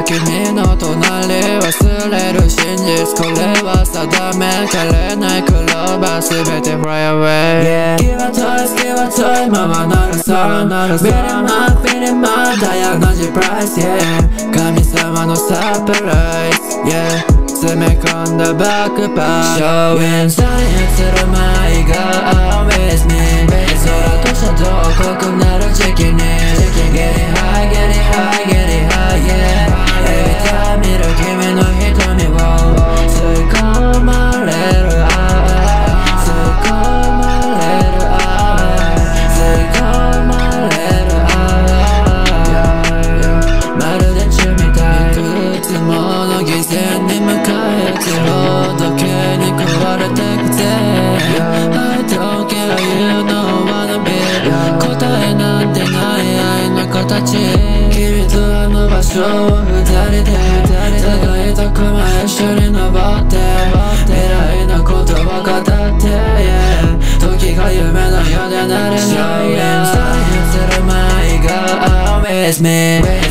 君の隣忘れる真実これは定めかれないクローバー全て fly away、気は遠いままなるさビリマービリマーダイヤ同じプライス、神様のサプライズ、詰め込んだバックパック Showing sign 映る前が Always me 空とした洞窟なる時期に Getting high, getting high, getting high, yeah Every time 見る君の瞳を吸い込まれる吸い込まれる吸い込まれるまるで血みたいいくつもの犠牲に向かいつほどけに食われてくぜ I don't care you know wanna be 答えなんてない愛の形君とあの場所を二人で高いとこまで一緒に登って未来のことを語って、時が夢のようでなれない映る前が Always me